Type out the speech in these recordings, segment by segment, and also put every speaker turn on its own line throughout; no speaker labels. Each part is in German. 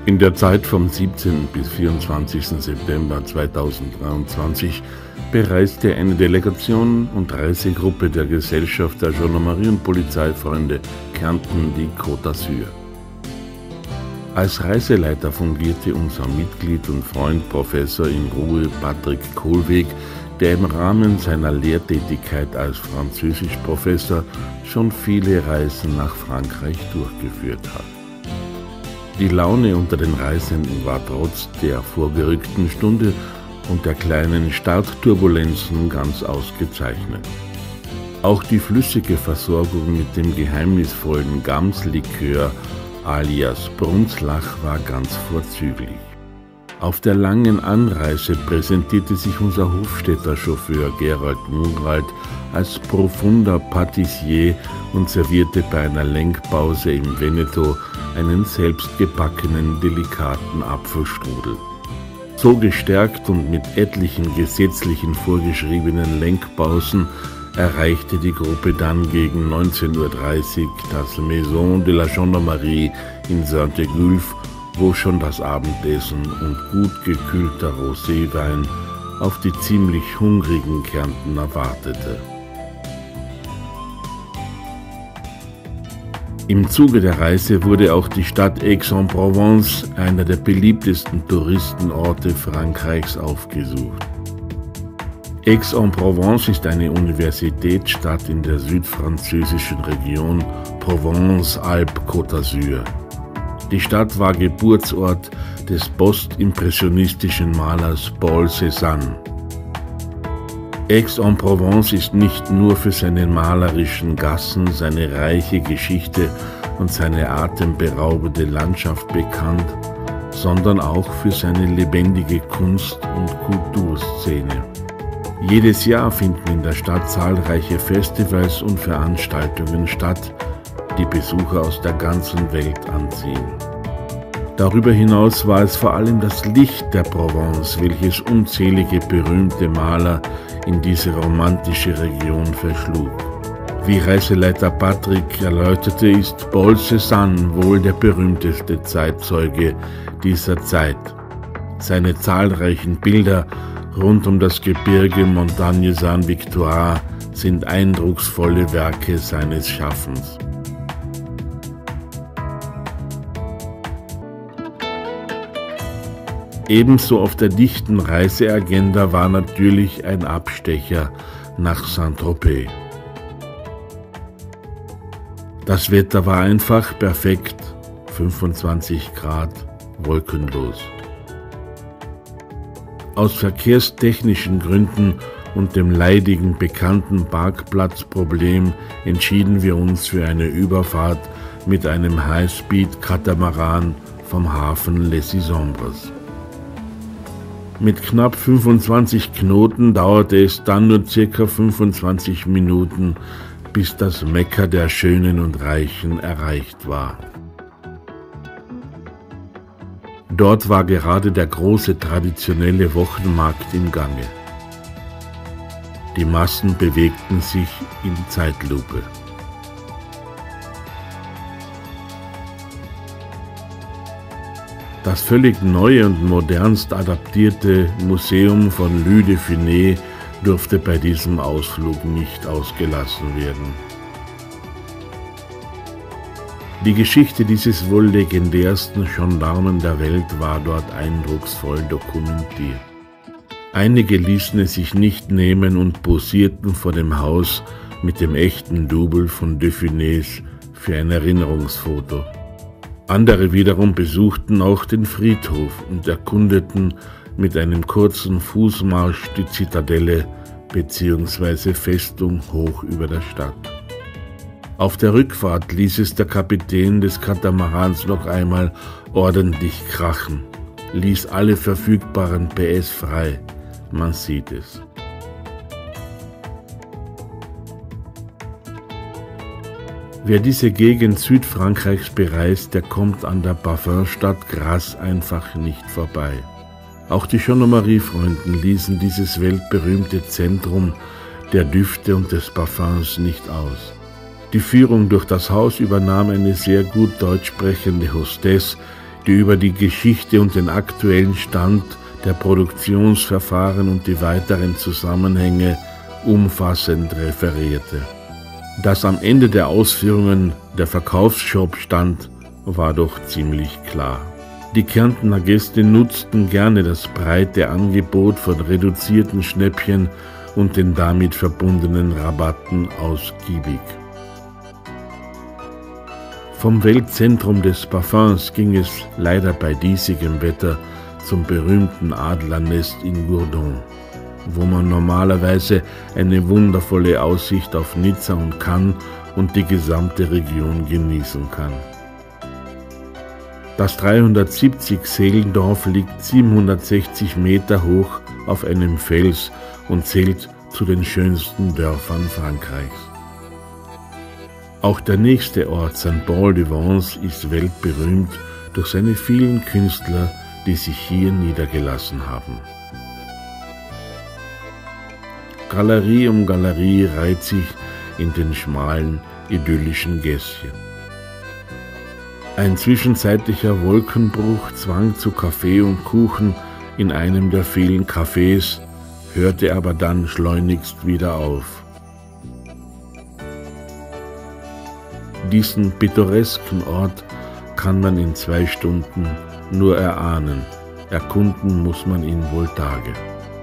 In der Zeit vom 17. bis 24. September 2023 bereiste eine Delegation und Reisegruppe der Gesellschaft der Gendarmerie und Polizeifreunde Kärnten die Côte d'Azur. Als Reiseleiter fungierte unser Mitglied und Freund Professor in Ruhe Patrick Kohlweg, der im Rahmen seiner Lehrtätigkeit als Französischprofessor schon viele Reisen nach Frankreich durchgeführt hat. Die Laune unter den Reisenden war trotz der vorgerückten Stunde und der kleinen Startturbulenzen ganz ausgezeichnet. Auch die flüssige Versorgung mit dem geheimnisvollen Gamslikör alias Brunzlach war ganz vorzüglich. Auf der langen Anreise präsentierte sich unser Hofstädter Chauffeur Gerald Munwald als profunder Patissier und servierte bei einer Lenkpause im Veneto einen selbstgebackenen, delikaten Apfelstrudel. So gestärkt und mit etlichen gesetzlichen vorgeschriebenen Lenkpausen erreichte die Gruppe dann gegen 19:30 Uhr das Maison de la Gendarmerie in Saint-Gulf, wo schon das Abendessen und gut gekühlter Roséwein auf die ziemlich hungrigen Kärntner wartete. Im Zuge der Reise wurde auch die Stadt Aix-en-Provence, einer der beliebtesten Touristenorte Frankreichs, aufgesucht. Aix-en-Provence ist eine Universitätsstadt in der südfranzösischen Region Provence-Alpes-Côte d'Azur. Die Stadt war Geburtsort des postimpressionistischen Malers Paul Cézanne. Aix-en-Provence ist nicht nur für seine malerischen Gassen, seine reiche Geschichte und seine atemberaubende Landschaft bekannt, sondern auch für seine lebendige Kunst- und Kulturszene. Jedes Jahr finden in der Stadt zahlreiche Festivals und Veranstaltungen statt, die Besucher aus der ganzen Welt anziehen. Darüber hinaus war es vor allem das Licht der Provence, welches unzählige berühmte Maler in diese romantische Region verschlug. Wie Reiseleiter Patrick erläuterte, ist Paul Cézanne wohl der berühmteste Zeitzeuge dieser Zeit. Seine zahlreichen Bilder rund um das Gebirge Montagne Sainte-Victoire sind eindrucksvolle Werke seines Schaffens. Ebenso auf der dichten Reiseagenda war natürlich ein Abstecher nach Saint-Tropez. Das Wetter war einfach perfekt, 25 Grad, wolkenlos. Aus verkehrstechnischen Gründen und dem leidigen bekannten Parkplatzproblem entschieden wir uns für eine Überfahrt mit einem Highspeed-Katamaran vom Hafen Les Isambres. Mit knapp 25 Knoten dauerte es dann nur ca. 25 Minuten, bis das Mekka der Schönen und Reichen erreicht war. Dort war gerade der große traditionelle Wochenmarkt im Gange. Die Massen bewegten sich in Zeitlupe. Das völlig neue und modernst adaptierte Museum von Louis de Funès durfte bei diesem Ausflug nicht ausgelassen werden. Die Geschichte dieses wohl legendärsten Gendarmen der Welt war dort eindrucksvoll dokumentiert. Einige ließen es sich nicht nehmen und posierten vor dem Haus mit dem echten Double von de Funès für ein Erinnerungsfoto. Andere wiederum besuchten auch den Friedhof und erkundeten mit einem kurzen Fußmarsch die Zitadelle bzw. Festung hoch über der Stadt. Auf der Rückfahrt ließ es der Kapitän des Katamarans noch einmal ordentlich krachen, ließ alle verfügbaren PS frei, man sieht es. Wer diese Gegend Südfrankreichs bereist, der kommt an der Parfumstadt Grasse einfach nicht vorbei. Auch die Gendarmerie-Freunden ließen dieses weltberühmte Zentrum der Düfte und des Parfums nicht aus. Die Führung durch das Haus übernahm eine sehr gut deutsch sprechende Hostess die über die Geschichte und den aktuellen Stand der Produktionsverfahren und die weiteren Zusammenhänge umfassend referierte. Dass am Ende der Ausführungen der Verkaufsshop stand, war doch ziemlich klar. Die Kärntner Gäste nutzten gerne das breite Angebot von reduzierten Schnäppchen und den damit verbundenen Rabatten ausgiebig. Vom Weltzentrum des Parfums ging es leider bei diesigem Wetter zum berühmten Adlernest in Gourdon, wo man normalerweise eine wundervolle Aussicht auf Nizza und Cannes und die gesamte Region genießen kann. Das 370-Seelendorf liegt 760 Meter hoch auf einem Fels und zählt zu den schönsten Dörfern Frankreichs. Auch der nächste Ort, Saint-Paul-de-Vence, ist weltberühmt durch seine vielen Künstler, die sich hier niedergelassen haben. Galerie um Galerie reiht sich in den schmalen, idyllischen Gässchen. Ein zwischenzeitlicher Wolkenbruch zwang zu Kaffee und Kuchen in einem der vielen Cafés, hörte aber dann schleunigst wieder auf. Diesen pittoresken Ort kann man in 2 Stunden nur erahnen, erkunden muss man ihn wohl Tage.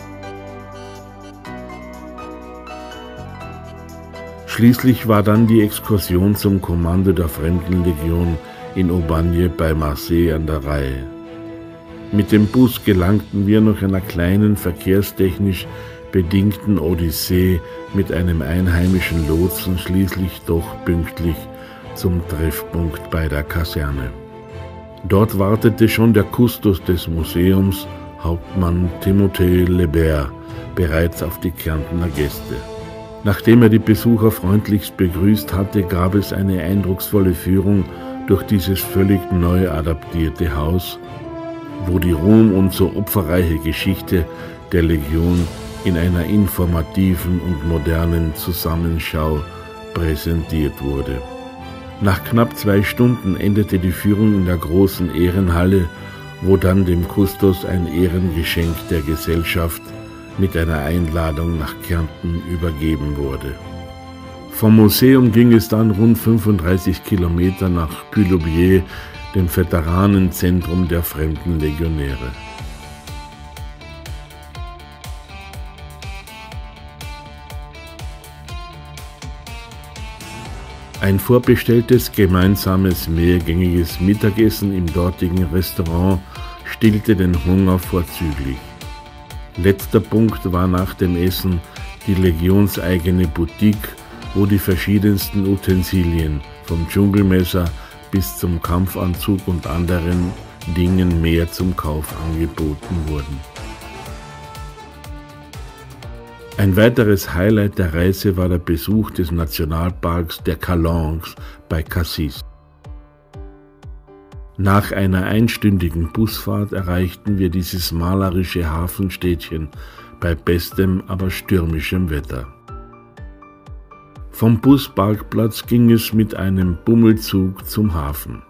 Schließlich war dann die Exkursion zum Kommando der Fremdenlegion in Aubagne bei Marseille an der Reihe. Mit dem Bus gelangten wir nach einer kleinen verkehrstechnisch bedingten Odyssee mit einem einheimischen Lotsen schließlich doch pünktlich zum Treffpunkt bei der Kaserne. Dort wartete schon der Kustos des Museums, Hauptmann Timothée Lebert, bereits auf die Kärntner Gäste. Nachdem er die Besucher freundlichst begrüßt hatte, gab es eine eindrucksvolle Führung durch dieses völlig neu adaptierte Haus, wo die ruhm- und so opferreiche Geschichte der Legion in einer informativen und modernen Zusammenschau präsentiert wurde. Nach knapp 2 Stunden endete die Führung in der großen Ehrenhalle, wo dann dem Kustos ein Ehrengeschenk der Gesellschaft mit einer Einladung nach Kärnten übergeben wurde. Vom Museum ging es dann rund 35 Kilometer nach Puy-l'Aubier, dem Veteranenzentrum der Fremdenlegionäre. Ein vorbestelltes gemeinsames mehrgängiges Mittagessen im dortigen Restaurant stillte den Hunger vorzüglich. Letzter Punkt war nach dem Essen die legionseigene Boutique, wo die verschiedensten Utensilien vom Dschungelmesser bis zum Kampfanzug und anderen Dingen mehr zum Kauf angeboten wurden. Ein weiteres Highlight der Reise war der Besuch des Nationalparks der Calanques bei Cassis. Nach einer einstündigen Busfahrt erreichten wir dieses malerische Hafenstädtchen bei bestem, aber stürmischem Wetter. Vom Busparkplatz ging es mit einem Bummelzug zum Hafen.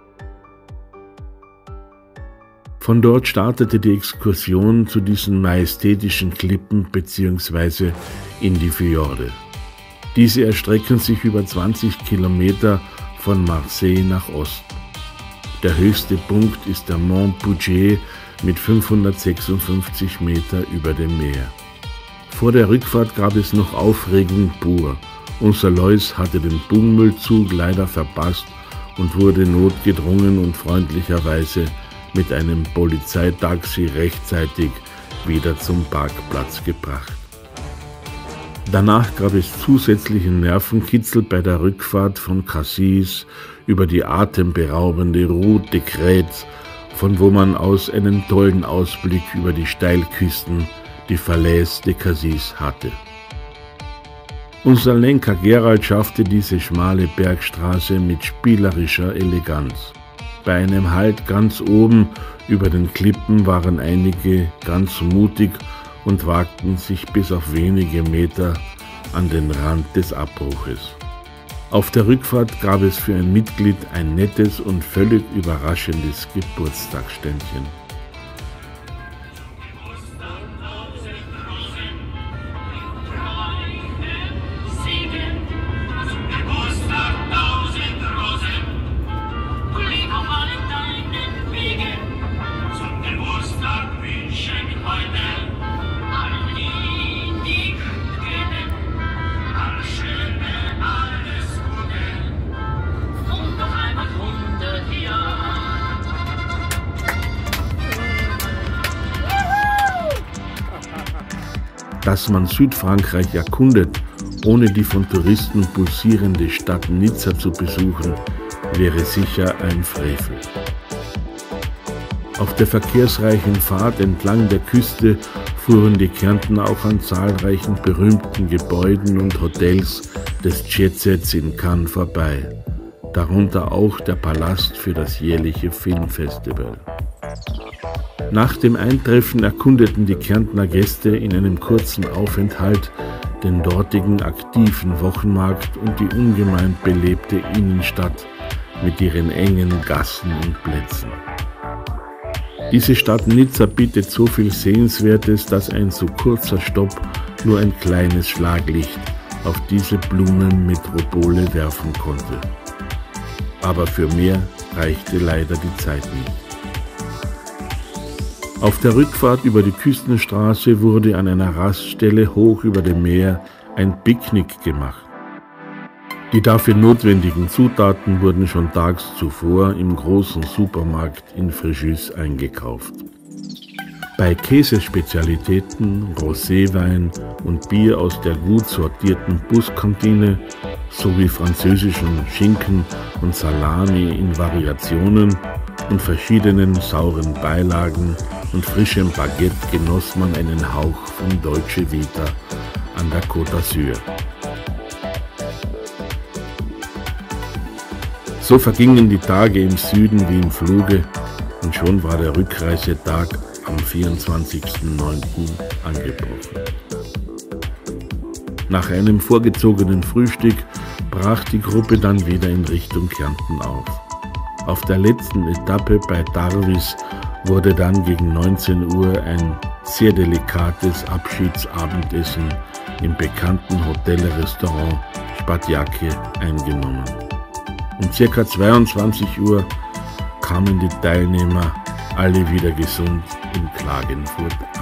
Von dort startete die Exkursion zu diesen majestätischen Klippen bzw. in die Fjorde. Diese erstrecken sich über 20 Kilometer von Marseille nach Osten. Der höchste Punkt ist der Mont Puget mit 556 Meter über dem Meer. Vor der Rückfahrt gab es noch Aufregung pur. Unser Lois hatte den Bummelzug leider verpasst und wurde notgedrungen und freundlicherweise mit einem Polizeitaxi rechtzeitig wieder zum Parkplatz gebracht. Danach gab es zusätzlichen Nervenkitzel bei der Rückfahrt von Cassis über die atemberaubende Route de Crète, von wo man aus einen tollen Ausblick über die Steilküsten, die Falaise de Cassis, hatte. Unser Lenker Gerald schaffte diese schmale Bergstraße mit spielerischer Eleganz. Bei einem Halt ganz oben über den Klippen waren einige ganz mutig und wagten sich bis auf wenige Meter an den Rand des Abbruches. Auf der Rückfahrt gab es für ein Mitglied ein nettes und völlig überraschendes Geburtstagsständchen. Dass man Südfrankreich erkundet, ohne die von Touristen pulsierende Stadt Nizza zu besuchen, wäre sicher ein Frevel. Auf der verkehrsreichen Fahrt entlang der Küste fuhren die Kärntner auch an zahlreichen berühmten Gebäuden und Hotels des Jet-Sets in Cannes vorbei, darunter auch der Palast für das jährliche Filmfestival. Nach dem Eintreffen erkundeten die Kärntner Gäste in einem kurzen Aufenthalt den dortigen aktiven Wochenmarkt und die ungemein belebte Innenstadt mit ihren engen Gassen und Plätzen. Diese Stadt Nizza bietet so viel Sehenswertes, dass ein so kurzer Stopp nur ein kleines Schlaglicht auf diese Blumenmetropole werfen konnte. Aber für mehr reichte leider die Zeit nicht. Auf der Rückfahrt über die Küstenstraße wurde an einer Raststelle hoch über dem Meer ein Picknick gemacht. Die dafür notwendigen Zutaten wurden schon tags zuvor im großen Supermarkt in Fréjus eingekauft. Bei Käsespezialitäten, Roséwein und Bier aus der gut sortierten Buskantine sowie französischen Schinken und Salami in Variationen und verschiedenen sauren Beilagen und frischem Baguette genoss man einen Hauch von Dolce Vita an der Côte d'Azur. So vergingen die Tage im Süden wie im Fluge und schon war der Rückreisetag am 24.09. angebrochen. Nach einem vorgezogenen Frühstück brach die Gruppe dann wieder in Richtung Kärnten auf. Auf der letzten Etappe bei Darvis wurde dann gegen 19 Uhr ein sehr delikates Abschiedsabendessen im bekannten Hotelrestaurant Spatjake eingenommen. Um ca. 22 Uhr kamen die Teilnehmer alle wieder gesund in Klagenfurt an.